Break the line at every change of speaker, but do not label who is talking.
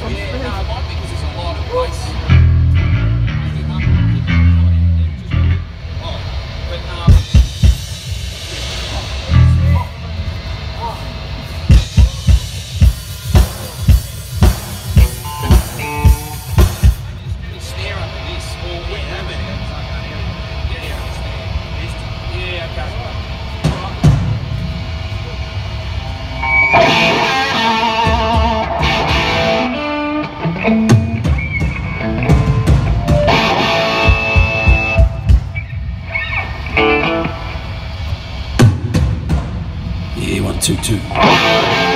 Yeah, no, it might be because there's a lot of place. Oh, but snare under this, or we have it. Yeah, okay. Yeah, 1, 2, 2.